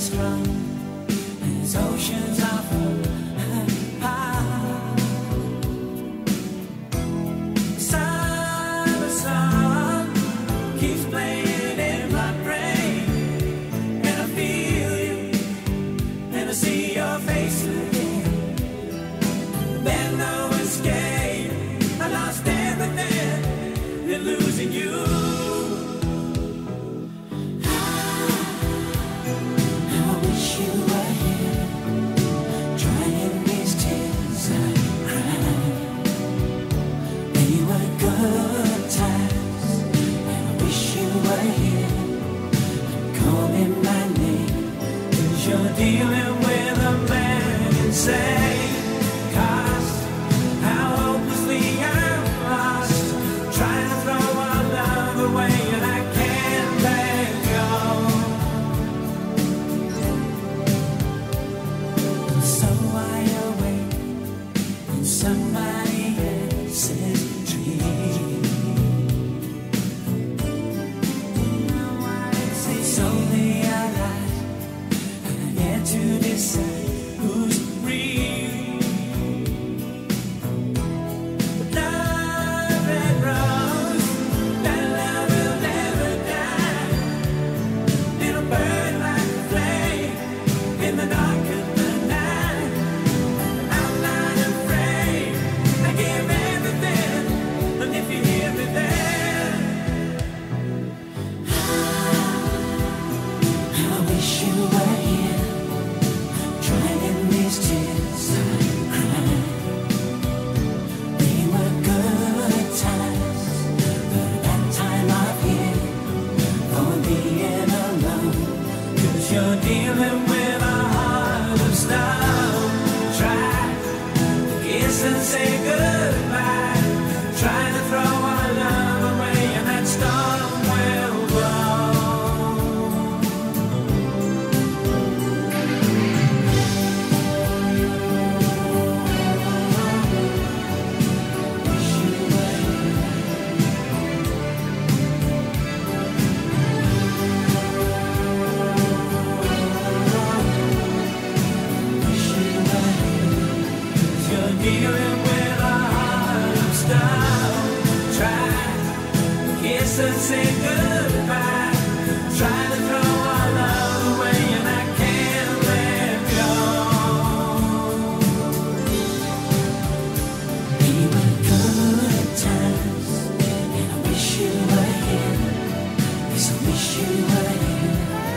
strong as oceans are full and high. Summer song keeps playing in my brain, and I feel you, and I see your face again. There's no escape, I lost everything in losing you. You're dealing with a man insane. 'Cause how hopelessly I'm lost, trying to throw our love away, and I can't let go. And so I awake in somebody else's dream. It's only a lie to decide who's real. But love and rose, that love will never die. It'll burn like a flame in the dark of the night. I'm not afraid, I give everything, and if you hear me then, I wish you were here. Trying these tears I cry. They were good times, but that time of year for being alone. 'Cause you're dealing with a heart of stone. Try to kiss and say goodbye. Trying to throw our love away, and that storm will blow. Dealing with a heart of stone. Try to kiss and say goodbye. Try to throw our love away, and I can't let go. They were good times, and I wish you were here. Yes, I wish you were here.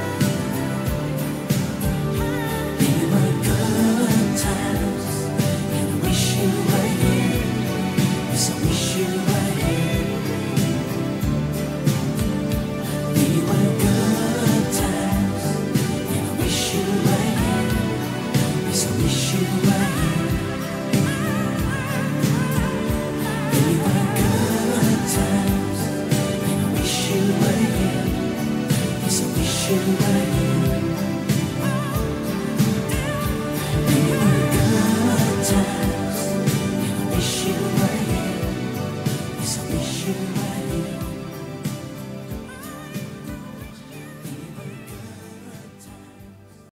They were good times, and I wish you were here. Yes, I wish you were here. They were good times, and I wish you were here. Yes, I wish you were here. They were good times, and I wish you were here. Yes, I wish you were here.